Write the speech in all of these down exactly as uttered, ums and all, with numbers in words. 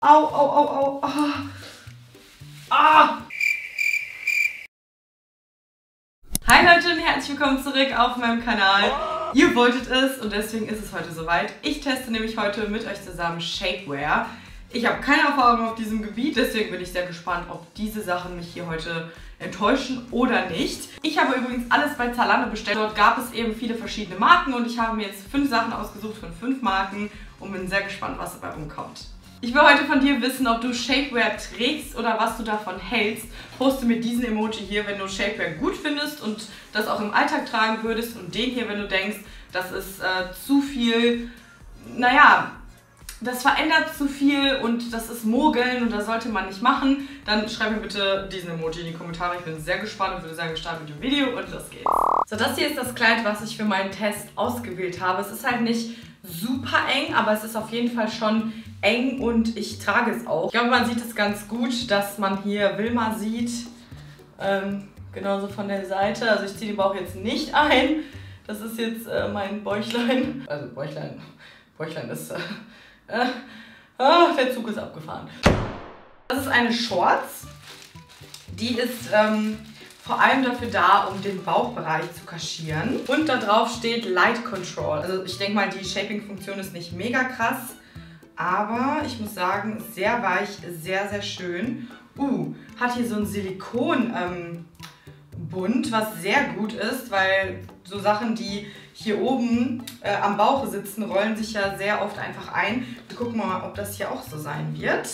Au, au, au, au. Ah. Ah. Hi Leute und herzlich willkommen zurück auf meinem Kanal. Ihr wolltet es und deswegen ist es heute soweit. Ich teste nämlich heute mit euch zusammen Shapewear. Ich habe keine Erfahrung auf diesem Gebiet, deswegen bin ich sehr gespannt, ob diese Sachen mich hier heute enttäuschen oder nicht. Ich habe übrigens alles bei Zalando bestellt. Dort gab es eben viele verschiedene Marken und ich habe mir jetzt fünf Sachen ausgesucht von fünf Marken und bin sehr gespannt, was dabei rumkommt. Ich will heute von dir wissen, ob du Shapewear trägst oder was du davon hältst. Poste mir diesen Emoji hier, wenn du Shapewear gut findest und das auch im Alltag tragen würdest, und den hier, wenn du denkst, das ist äh, zu viel, naja, das verändert zu viel und das ist Mogeln und das sollte man nicht machen. Dann schreib mir bitte diesen Emoji in die Kommentare. Ich bin sehr gespannt und würde sagen, wir starten mit dem Video und los geht's. So, das hier ist das Kleid, was ich für meinen Test ausgewählt habe. Es ist halt nicht super eng, aber es ist auf jeden Fall schon eng und ich trage es auch. Ich glaube, man sieht es ganz gut, dass man hier Wilma sieht. Ähm, genauso von der Seite. Also ich ziehe den Bauch jetzt nicht ein. Das ist jetzt äh, mein Bäuchlein. Also Bäuchlein, Bäuchlein ist... Äh, äh, oh, der Zug ist abgefahren. Das ist eine Shorts. Die ist ähm, vor allem dafür da, um den Bauchbereich zu kaschieren. Und da drauf steht Light Control. Also ich denke mal, die Shaping-Funktion ist nicht mega krass. Aber ich muss sagen, sehr weich, sehr, sehr schön. Uh, hat hier so ein Silikon-Bund, ähm, was sehr gut ist, weil so Sachen, die hier oben äh, am Bauch sitzen, rollen sich ja sehr oft einfach ein. Wir gucken mal, ob das hier auch so sein wird.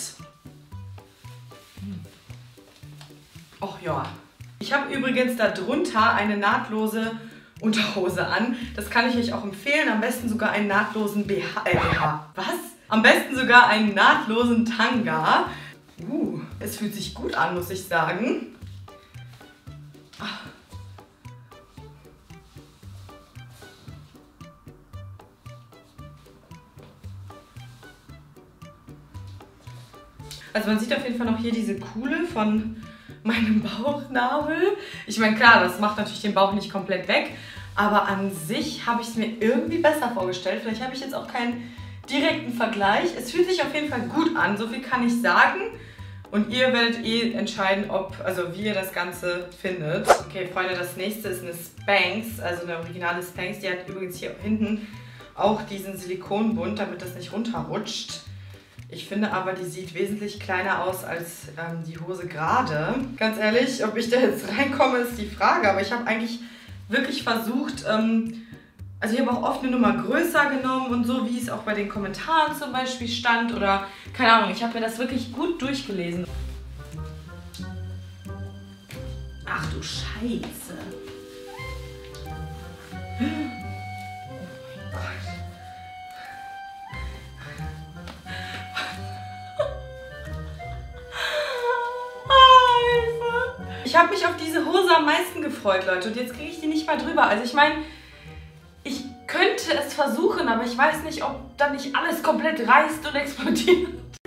Och ja. Ich habe übrigens darunter eine nahtlose Unterhose an. Das kann ich euch auch empfehlen. Am besten sogar einen nahtlosen B H. Äh, B H. Was? Am besten sogar einen nahtlosen Tanga. Uh, es fühlt sich gut an, muss ich sagen. Also man sieht auf jeden Fall noch hier diese Kuhle von meinem Bauchnabel. Ich meine, klar, das macht natürlich den Bauch nicht komplett weg, aber an sich habe ich es mir irgendwie besser vorgestellt. Vielleicht habe ich jetzt auch keinen direkten Vergleich. Es fühlt sich auf jeden Fall gut an, so viel kann ich sagen. Und ihr werdet eh entscheiden, ob, also wie ihr das Ganze findet. Okay, Freunde, das nächste ist eine Spanx, also eine originale Spanx. Die hat übrigens hier hinten auch diesen Silikonbund, damit das nicht runterrutscht. Ich finde aber, die sieht wesentlich kleiner aus als ähm, die Hose gerade. Ganz ehrlich, ob ich da jetzt reinkomme, ist die Frage. Aber ich habe eigentlich wirklich versucht, ähm, also ich habe auch oft eine Nummer größer genommen und so, wie es auch bei den Kommentaren zum Beispiel stand. Oder, keine Ahnung, ich habe mir das wirklich gut durchgelesen. Ach du Scheiße. Ich habe mich auf diese Hose am meisten gefreut, Leute. Und jetzt kriege ich die nicht mal drüber. Also ich meine, ich könnte es versuchen, aber ich weiß nicht, ob dann nicht alles komplett reißt und explodiert.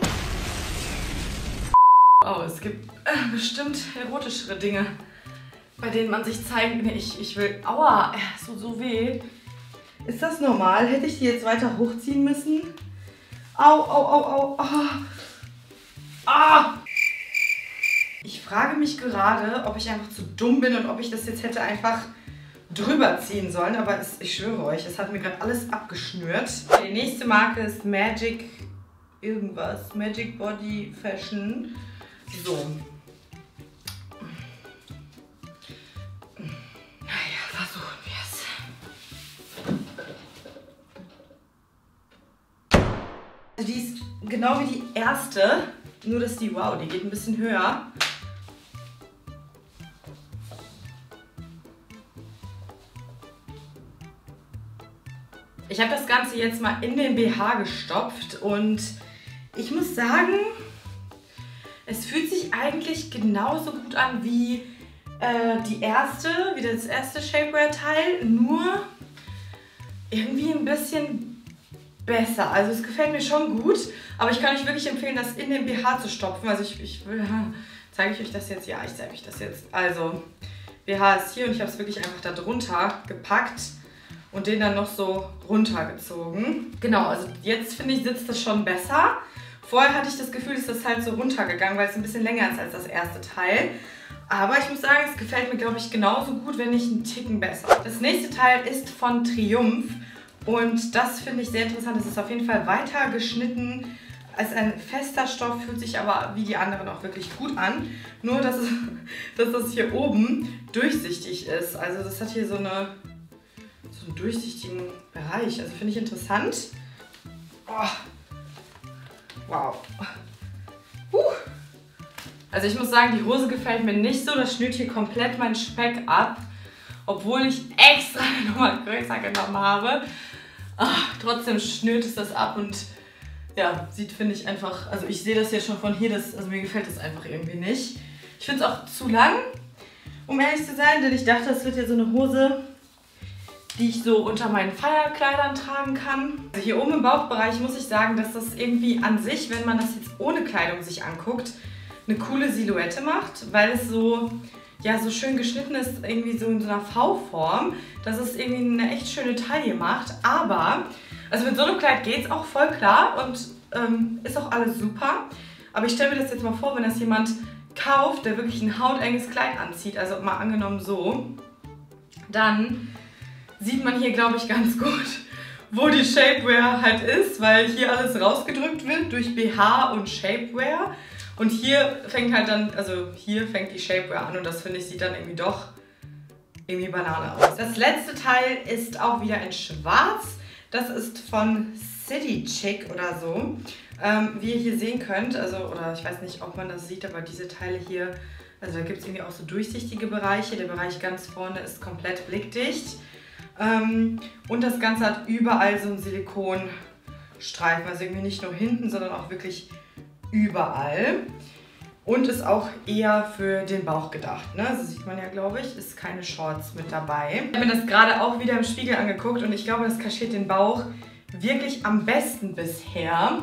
Oh, es gibt äh, bestimmt erotischere Dinge, bei denen man sich zeigen... Nee, ich, ich will... Aua, es tut so weh. Ist das normal? Hätte ich die jetzt weiter hochziehen müssen? Au, au, au, au. Ah. Ah. Ich frage mich gerade, ob ich einfach zu dumm bin und ob ich das jetzt hätte einfach drüber ziehen sollen. Aber es, ich schwöre euch, es hat mir gerade alles abgeschnürt. Die nächste Marke ist Magic irgendwas. Magic Body Fashion. So. Naja, versuchen wir es. Also die ist genau wie die erste, nur dass die, wow, die geht ein bisschen höher. Ich habe das Ganze jetzt mal in den B H gestopft und ich muss sagen, es fühlt sich eigentlich genauso gut an wie äh, die erste, wie das erste Shapewear-Teil, nur irgendwie ein bisschen besser. Also es gefällt mir schon gut, aber ich kann euch wirklich empfehlen, das in den B H zu stopfen. Also ich, ich will, zeige ich euch das jetzt? Ja, ich zeige euch das jetzt. Also B H ist hier und ich habe es wirklich einfach da drunter gepackt und den dann noch so runtergezogen. Genau, also jetzt finde ich, sitzt das schon besser. Vorher hatte ich das Gefühl, dass das halt so runtergegangen, weil es ein bisschen länger ist als das erste Teil. Aber ich muss sagen, es gefällt mir, glaube ich, genauso gut, wenn nicht einen Ticken besser. Das nächste Teil ist von Triumph und das finde ich sehr interessant. Es ist auf jeden Fall weiter geschnitten als ein fester Stoff, fühlt sich aber wie die anderen auch wirklich gut an. Nur, dass, es, dass das hier oben durchsichtig ist. Also das hat hier so, eine, so einen durchsichtigen Bereich. Also finde ich interessant. Oh. Wow. Huh. Also ich muss sagen, die Hose gefällt mir nicht so. Das schnürt hier komplett meinen Speck ab. Obwohl ich extra eine Nummer größer genommen habe. Ach, trotzdem schnürt es das ab und ja, sieht, finde ich, einfach... Also ich sehe das ja schon von hier, das, also mir gefällt das einfach irgendwie nicht. Ich finde es auch zu lang, um ehrlich zu sein, denn ich dachte, das wird ja so eine Hose, die ich so unter meinen Feierkleidern tragen kann. Also hier oben im Bauchbereich muss ich sagen, dass das irgendwie an sich, wenn man das jetzt ohne Kleidung sich anguckt, eine coole Silhouette macht, weil es so, ja, so schön geschnitten ist, irgendwie so in so einer V-Form, dass es irgendwie eine echt schöne Taille macht. Aber, also mit so einem Kleid geht es auch voll klar und ähm, ist auch alles super. Aber ich stelle mir das jetzt mal vor, wenn das jemand kauft, der wirklich ein hautenges Kleid anzieht, also mal angenommen so, dann sieht man hier, glaube ich, ganz gut, wo die Shapewear halt ist, weil hier alles rausgedrückt wird durch B H und Shapewear. Und hier fängt halt dann, also hier fängt die Shapewear an und das, finde ich, sieht dann irgendwie doch irgendwie Banane aus. Das letzte Teil ist auch wieder in schwarz. Das ist von City Chic oder so. Ähm, wie ihr hier sehen könnt, also, oder ich weiß nicht, ob man das sieht, aber diese Teile hier, also da gibt es irgendwie auch so durchsichtige Bereiche. Der Bereich ganz vorne ist komplett blickdicht. Ähm, und das Ganze hat überall so einen Silikonstreifen, also irgendwie nicht nur hinten, sondern auch wirklich überall. Und ist auch eher für den Bauch gedacht, ne? So sieht man ja, glaube ich, ist keine Shorts mit dabei. Ich habe mir das gerade auch wieder im Spiegel angeguckt und ich glaube, das kaschiert den Bauch wirklich am besten bisher.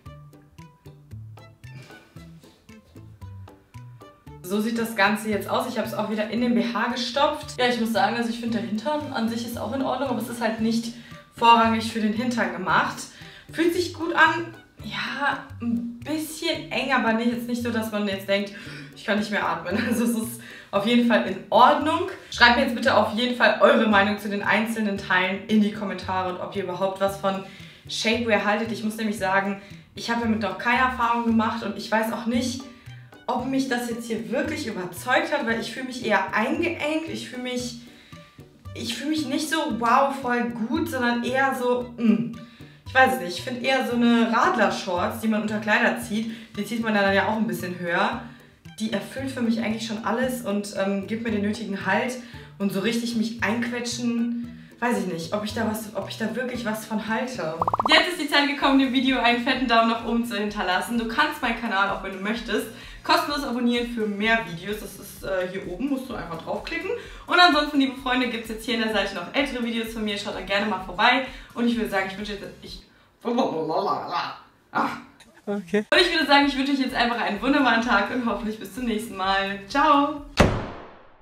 So sieht das Ganze jetzt aus. Ich habe es auch wieder in den B H gestopft. Ja, ich muss sagen, also ich finde der Hintern an sich ist auch in Ordnung, aber es ist halt nicht vorrangig für den Hintern gemacht. Fühlt sich gut an. Ja, ein bisschen eng, aber nicht, jetzt nicht so, dass man jetzt denkt, ich kann nicht mehr atmen. Also es ist auf jeden Fall in Ordnung. Schreibt mir jetzt bitte auf jeden Fall eure Meinung zu den einzelnen Teilen in die Kommentare und ob ihr überhaupt was von Shapewear haltet. Ich muss nämlich sagen, ich habe damit noch keine Erfahrung gemacht und ich weiß auch nicht, ob mich das jetzt hier wirklich überzeugt hat, weil ich fühle mich eher eingeengt. Ich fühle mich, ich fühle mich nicht so wow, voll gut, sondern eher so, mh. Ich weiß es nicht, ich finde eher so eine Radler-Shorts, die man unter Kleider zieht, die zieht man dann ja auch ein bisschen höher. Die erfüllt für mich eigentlich schon alles und ähm, gibt mir den nötigen Halt. Und so richtig mich einquetschen, weiß ich nicht, ob ich da was, ob ich da wirklich was von halte. Jetzt ist die Zeit gekommen, dem Video einen fetten Daumen nach oben zu hinterlassen. Du kannst meinen Kanal, auch wenn du möchtest, kostenlos abonnieren für mehr Videos. Das ist äh, hier oben, musst du einfach draufklicken. Und ansonsten, liebe Freunde, gibt es jetzt hier an der Seite noch ältere Videos von mir. Schaut da gerne mal vorbei. Und ich würde sagen, ich wünsche jetzt... Ich ah. Okay. Und ich würde sagen, ich wünsche euch jetzt einfach einen wunderbaren Tag und hoffentlich bis zum nächsten Mal. Ciao!